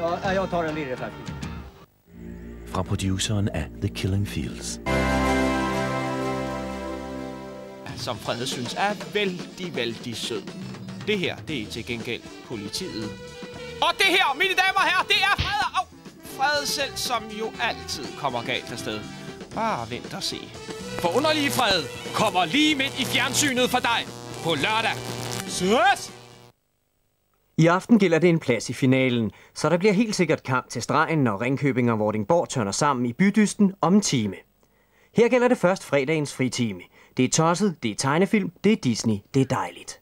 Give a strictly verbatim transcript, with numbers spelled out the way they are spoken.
Ja, jag tar en lille faktiskt. Fra produceren af The Killing Fields. Som Frede synes er vældig, vældig sød. Det her, det er til gengæld politiet. Og det her, mine damer og herrer, det er Frede! Au! Frede selv, som jo altid kommer galt afsted. Bare vent og se. Forunderlige Frede kommer lige midt i fjernsynet for dig på lørdag. Søs! I aften gælder det en plads i finalen, så der bliver helt sikkert kamp til stregen, når Ringkøbing og Vordingborg tørner sammen i bydysten om en time. Her gælder det først fredagens fritime. Det er tosset, det er tegnefilm, det er Disney, det er dejligt.